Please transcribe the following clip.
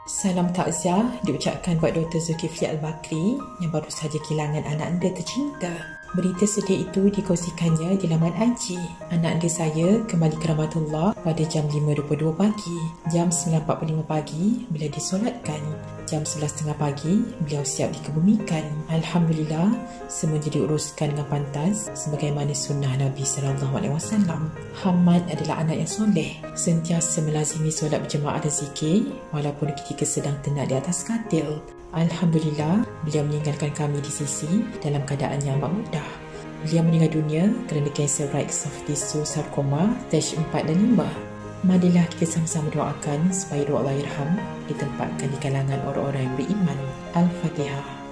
Salam takziah diucapkan buat Dr. Zulkifli Al-Bakri yang baru sahaja kehilangan anak anda tercinta. Berita sedih itu dikongsikannya di laman IG. Anak anda saya kembali ke rahmatullah pada jam 5.22 pagi. Jam 9.45 pagi beliau disolatkan. Jam 11.30 pagi beliau siap dikebumikan. Alhamdulillah, semua jadi uruskan dengan pantas sebagaimana sunnah Nabi SAW. Hamad adalah anak yang soleh, sentiasa melazimi solat berjemaah dan zikir walaupun ketika sedang tenat di atas katil. Alhamdulillah, beliau meninggalkan kami di sisi dalam keadaan yang amat mudah. Beliau meninggal dunia kerana kanser right soft tissue sarkoma stage 4 dan 5. Marilah kita sama-sama doakan supaya roh Allahyarham ditempatkan di kalangan orang-orang yang beriman. Al-Fatihah.